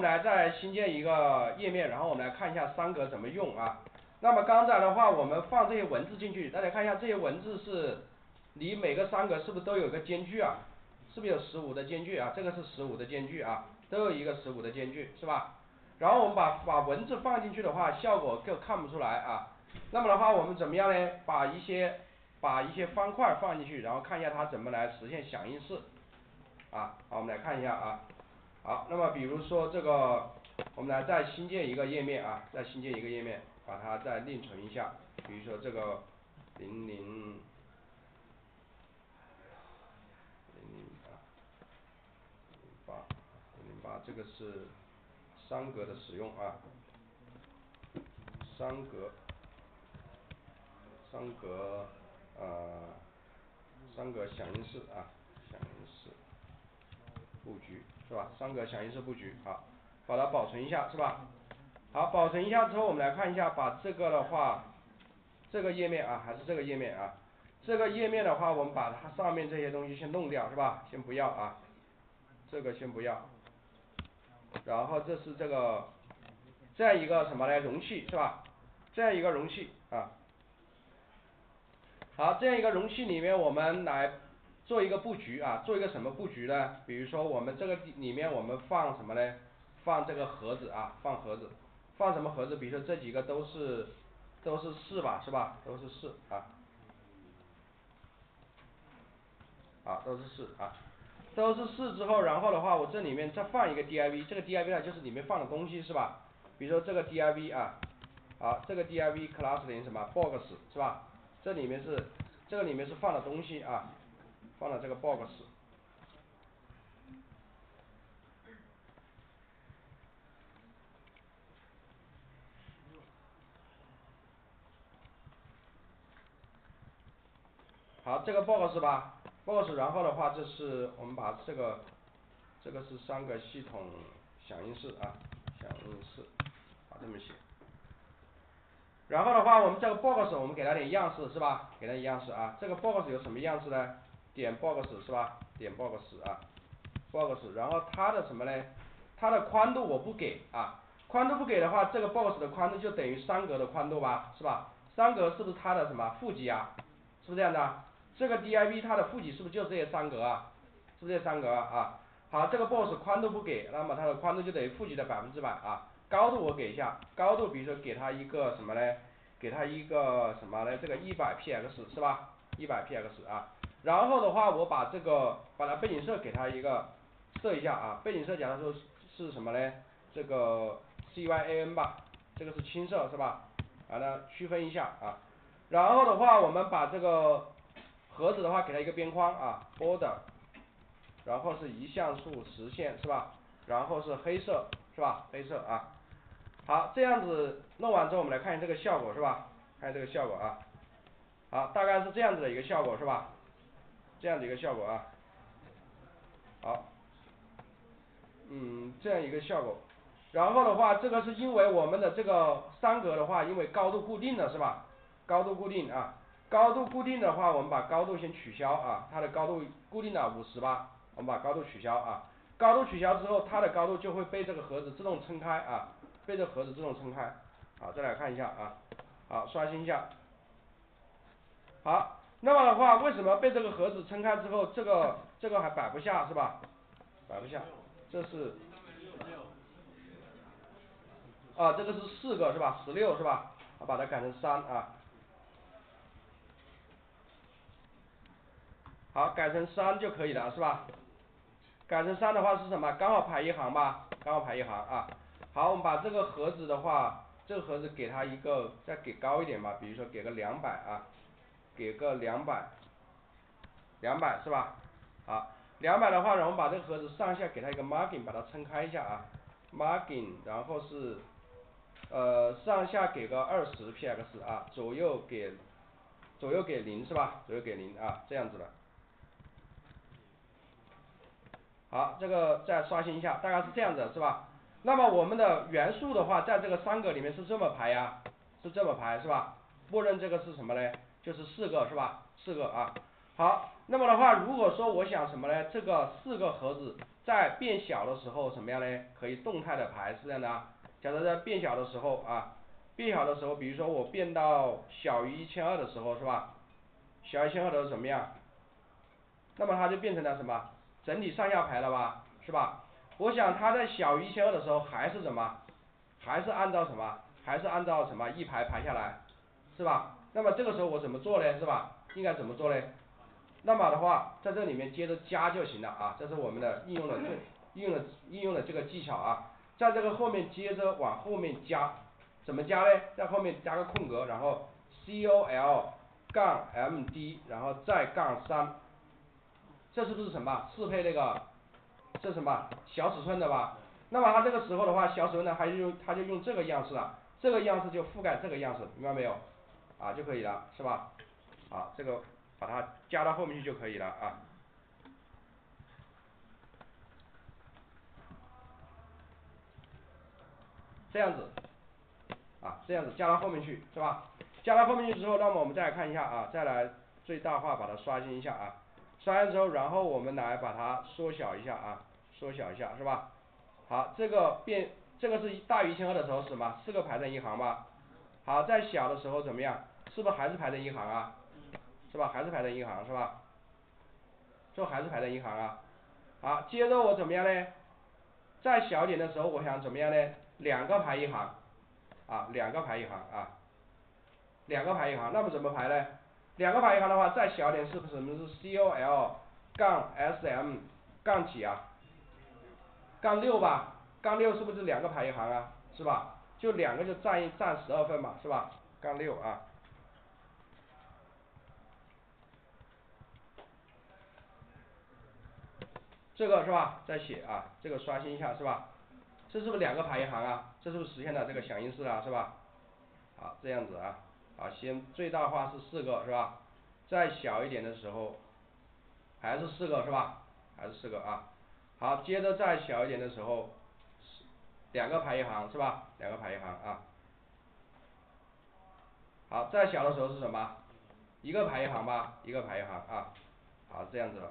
们来再新建一个页面，然后我们来看一下三格怎么用啊。那么刚才的话，我们放这些文字进去，大家看一下这些文字是离每个三格是不是都有一个间距啊？是不是有15的间距啊？这个是15的间距啊，都有一个15的间距，是吧？然后我们把文字放进去的话，效果就看不出来啊。那么的话，我们怎么样呢？把一些方块放进去，然后看一下它怎么来实现响应式啊。好，我们来看一下啊。好，那么比如说这个，我们来再新建一个页面啊，再新建一个页面，把它再另存一下。比如说这个0008这个是三格的使用啊，三格响应式啊，响应式布局是吧？三格响应式布局，好，把它保存一下是吧？好，保存一下之后，我们来看一下，把这个的话，这个页面啊，还是这个页面啊，这个页面的话，我们把它上面这些东西先弄掉是吧？先不要啊，这个先不要。然后这是这样一个什么呢？容器是吧？这样一个容器啊。好，这样一个容器里面，我们来做一个布局啊，做一个什么布局呢？比如说我们这个里面我们放什么呢？放这个盒子啊，放盒子，放什么盒子？比如说这几个都是4吧，是吧？都是4啊。好，都是4啊。都是4之后，然后的话，我这里面再放一个 div， 这个 div 呢就是里面放的东西是吧？比如说这个 div 啊，好，这个 div class 等于什么 box 是吧？这里面是放的东西啊，放了这个 box。好，这个 box 吧 ，box， 然后的话，这是我们把这个是三个系统响应式啊，响应式，好，这么写。然后的话，我们这个 box 我们给它点样式是吧？给它样式啊，这个 box 有什么样式呢？点 box 是吧？点 box 啊 ，box， 然后它的什么呢？它的宽度我不给啊，宽度不给的话，这个 box 的宽度就等于三格的宽度吧，是吧？三格是不是它的什么负极啊？是不是这样的？这个 div 它的负极是不是就这些三格啊？是不是这三格啊？好，这个 box 宽度不给，那么它的宽度就等于负极的100%啊。高度我给一下，高度比如说给它一个什么呢？给它一个什么呢？这个100px 是吧？100px 啊。然后的话，我把它背景色给它一个设一下啊，背景色假如说是什么呢？这个 cyan 吧，这个是青色是吧？把它区分一下啊。然后的话，我们把这个盒子的话给它一个边框啊 ，border， 然后是一像素实线是吧？然后是黑色是吧？黑色啊。好，这样子弄完之后，我们来看一下这个效果是吧？看这个效果啊。好，大概是这样子的一个效果是吧？这样的一个效果啊。好，这样一个效果。然后的话，这个是因为我们的这个三格的话，因为高度固定了是吧？高度固定啊，高度固定的话，我们把高度先取消啊，它的高度固定了50吧，我们把高度取消啊。高度取消之后，它的高度就会被这个盒子自动撑开啊，被这个盒子自动撑开。好，再来看一下啊，好，刷新一下。好，那么的话，为什么被这个盒子撑开之后，这个还摆不下是吧？摆不下，这是啊，这个是4个是吧？16是吧？把它改成3啊。好，改成3就可以了是吧？改成3的话是什么？刚好排一行吧，刚好排一行啊。好，我们把这个盒子的话，这个盒子给它一个再给高一点吧，比如说给个200啊，给个200是吧？好，200的话，然后我们把这个盒子上下给它一个 margin， 把它撑开一下啊 ，margin， 然后是上下给个20px 啊，左右给0是吧？左右给0啊，这样子的。好，这个再刷新一下，大概是这样子是吧？那么我们的元素的话，在这个三格里面是这么排呀，是这么排是吧？默认这个是什么呢？就是4个是吧？4个啊。好，那那么的话，如果说我想什么呢？这个4个盒子在变小的时候什么样呢？可以动态的排，是这样的啊。假如在变小的时候啊，变小的时候，比如说我变到小于1200的时候，是吧？小于1200的时候怎么样？那么它就变成了什么？整体上下排了吧，是吧？我想它在小于1200的时候还是什么？还是按照什么？还是按照什么一排排下来，是吧？那么这个时候我怎么做呢？是吧？应该怎么做呢？那么的话，在这里面接着加就行了啊，这是我们的应用的这个技巧啊，在这个后面接着往后面加，怎么加呢？在后面加个空格，然后 col 杠 md， 然后再杠3，这是不是什么？适配那个这是什么？小尺寸的吧？那么它这个时候的话，小尺寸呢，它就用这个样式了，这个样式就覆盖这个样式，明白没有？啊就可以了，是吧？好，这个把它加到后面去就可以了啊。这样子，啊，这样子加到后面去，是吧？加到后面去之后，那么我们再来看一下啊，再来最大化把它刷新一下啊，刷新之后，然后我们来把它缩小一下啊，缩小一下，是吧？好，这个是大于1200的时候是什么？4个排成一行吧。好，在小的时候怎么样？是不是还是排成一行啊？是吧？还是排成一行，是吧？这还是排成一行啊。好，接着我怎么样呢？再小一点的时候，我想怎么样呢？2个排一行，啊，2个排一行啊，2个排一行，那么怎么排呢？2个排一行的话，再小一点是不是什么是 col 杠 sm 杠几啊？杠6吧，杠6是不是2个排一行啊？是吧？就2个就占12份嘛，是吧？杠6啊。这个是吧？再写啊，这个刷新一下是吧？这是不是2个排一行啊？这是不是实现了这个响应式啊？是吧？好，这样子啊，好，先最大化是4个是吧？再小一点的时候还是4个是吧？还是4个啊。好，接着再小一点的时候，2个排一行是吧？2个排一行啊。好，再小的时候是什么？1个排一行吧，1个排一行啊。好，这样子了。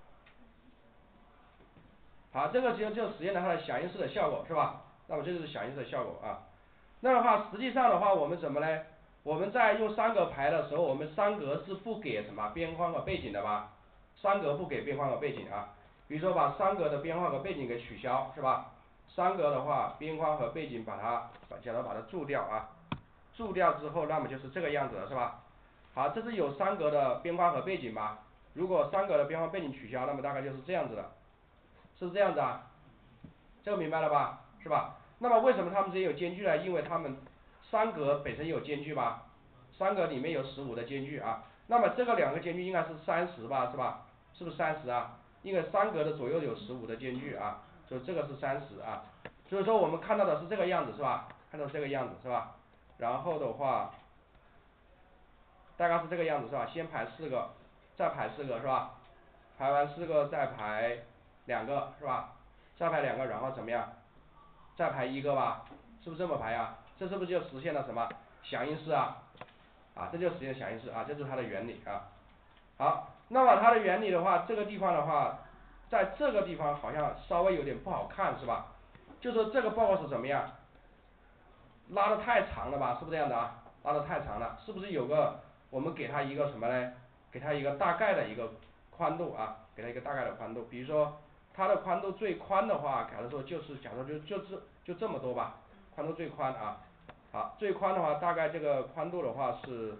好，这个就实现了它的响应式的效果是吧？那么这就是响应式的效果啊。那的话，实际上的话，我们怎么呢？我们在用3格排的时候，我们3格是不给什么边框和背景的吧？3格不给边框和背景啊。比如说把3格的边框和背景给取消，是吧？3格的话，边框和背景把它注掉啊，注掉之后，那么就是这个样子了，是吧？好，这是有3格的边框和背景吧？如果3格的边框背景取消，那么大概就是这样子的，是不是这样子啊？这个明白了吧？是吧？那么为什么它们之间有间距呢？因为它们3格本身有间距吧，3格里面有15的间距啊。那么这个2个间距应该是30吧，是吧？是不是30啊？因为3格的左右有15的间距啊，所以这个是30啊。所以说我们看到的是这个样子，是吧？看到这个样子，是吧？然后的话，大概是这个样子，是吧？先排4个，再排4个，是吧？排完4个再排2个，是吧？再排2个，然后怎么样？再排1个吧，是不是这么排啊？这是不是就实现了什么响应式啊？啊，这就实现响应式啊，这是它的原理啊。好，那么它的原理的话，这个地方的话，在这个地方好像稍微有点不好看，是吧？就说这个报告是怎么样？拉的太长了吧，是不是这样的啊？拉的太长了，是不是有个我们给它一个什么呢？给它一个大概的一个宽度啊，给它一个大概的宽度，比如说它的宽度最宽的话，假如说假如就这么多吧，宽度最宽啊。好，最宽的话大概这个宽度的话是，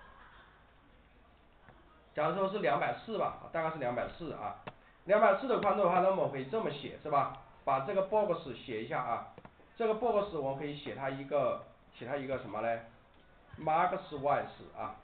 假如说是240吧，大概是240啊。240的宽度的话，那么我可以这么写是吧？把这个 box 写一下啊，这个 box 我们可以写它一个什么呢？max width 啊，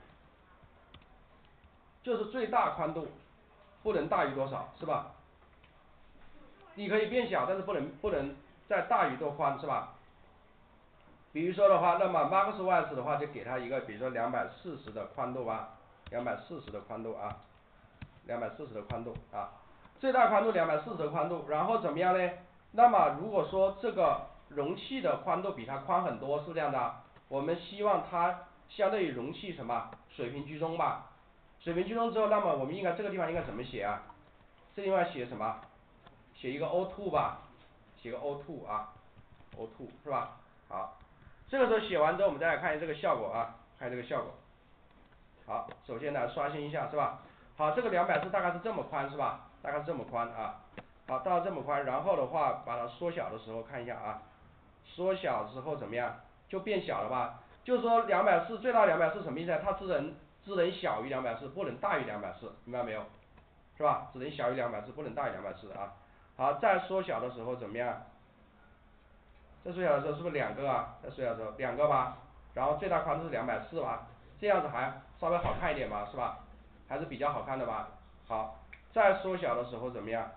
就是最大宽度不能大于多少，是吧？你可以变小，但是不能再大于多宽，是吧？比如说的话，那么 max width 的话，就给它一个，比如说240的宽度吧，240的宽度啊，240的宽度啊，最大宽度240的宽度，然后怎么样呢？那么如果说这个容器的宽度比它宽很多，是这样的，我们希望它相对于容器什么水平居中吧， 水平居中之后，那么我们应该这个地方应该怎么写啊？这地方写什么？写一个 O2 吧，写个 O2 啊 ，O2 是吧？好，这个时候写完之后，我们再来看一下这个效果啊，看这个效果。好，首先呢刷新一下是吧？好，这个240大概是这么宽是吧？大概是这么宽啊。好，到了这么宽，然后的话把它缩小的时候看一下啊，缩小之后怎么样？就变小了吧？就是说240最大240什么意思啊？它只能小于240，不能大于240，明白没有？是吧？只能小于240，不能大于240啊。好，再缩小的时候怎么样？再缩小的时候是不是2个啊？再缩小的时候2个吧，然后最大宽度是240吧，这样子还稍微好看一点吧，是吧？还是比较好看的吧。好，再缩小的时候怎么样？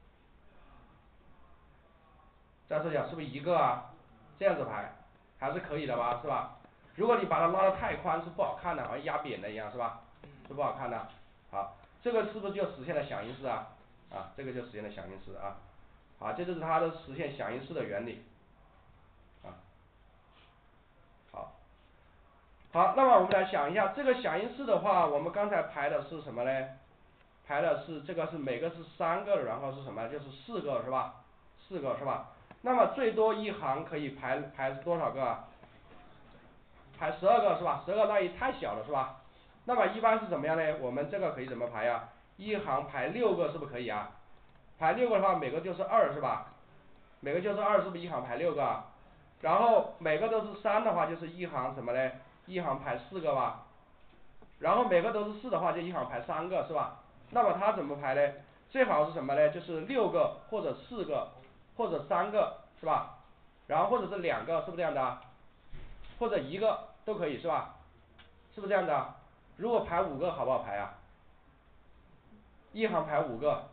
再缩小是不是1个啊？这样子排还是可以的吧，是吧？如果你把它拉得太宽是不好看的，好像压扁了一样，是吧？是不好看的。好，这个是不是就实现了响应式啊？啊，这个就实现了响应式啊。好，这就是它的实现响应式的原理。啊，好。好，那么我们来想一下，这个响应式的话，我们刚才排的是什么呢？排的是这个是每个是3个，然后是什么？就是4个是吧？4个是吧？那么最多一行可以排多少个啊？排12个是吧？12个那也太小了是吧？那么一般是怎么样呢？我们这个可以怎么排呀？一行排6个是不是可以啊？排6个的话，每个就是2是吧？每个就是2，是不是一行排6个啊？然后每个都是3的话，就是一行什么呢？一行排4个吧。然后每个都是4的话，就一行排3个是吧？那么它怎么排呢？最好是什么呢？就是6个或者4个或者3个是吧？然后或者是2个，是不是这样的？或者1个都可以是吧？是不是这样的？如果排5个好不好排啊？一行排5个，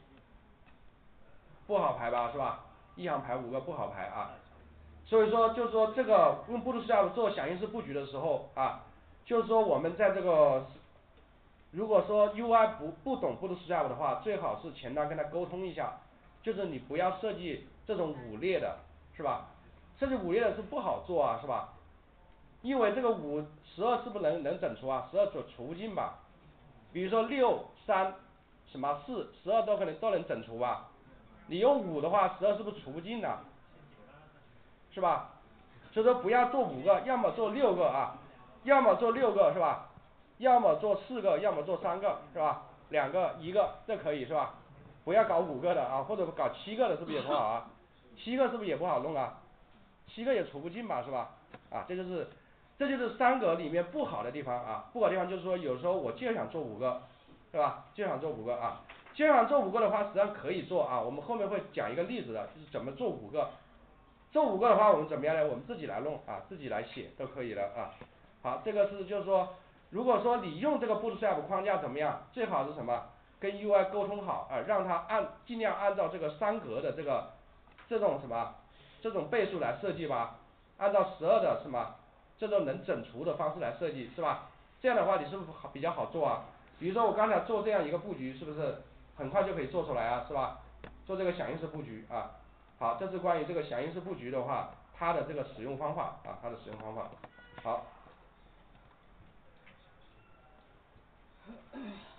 不好排吧是吧？一行排5个不好排啊。所以说就是说这个用Bootstrap做响应式布局的时候啊，就是说我们在这个如果说 UI 不懂 Bootstrap 的话，最好是前端跟他沟通一下，就是你不要设计这种5列的，是吧？设计5列的是不好做啊，是吧？因为这个12是不是能整除啊？12除不尽吧？比如说6、3什么4、12都能整除吧？你用5的话，12是不是除不尽的？是吧？所以说不要做5个，要么做6个啊，要么做6个是吧？要么做4个，要么做3个是吧？2个、1个这可以是吧？不要搞5个的啊，或者搞7个的是不是也不好啊？7个是不是也不好弄啊？7个也除不尽吧是吧？啊，这就是3格里面不好的地方啊，不好的地方就是说有时候我就想做5个，是吧？就想做5个啊，就想做5个的话，实际上可以做啊，我们后面会讲一个例子的，就是怎么做5个。这5个的话，我们怎么样呢？我们自己来弄啊，自己来写都可以的啊。好，这个是就是说，如果说你用这个 Bootstrap 框架怎么样？最好是什么？跟 UI 沟通好啊，让它尽量按照这个3格的这种什么这种倍数来设计吧，按照12的什么这种能整除的方式来设计是吧？这样的话你是不是比较好做啊？比如说我刚才做这样一个布局，是不是很快就可以做出来啊？是吧？做这个响应式布局啊。好，这是关于这个响应式布局的话，它的这个使用方法啊，它的使用方法。好。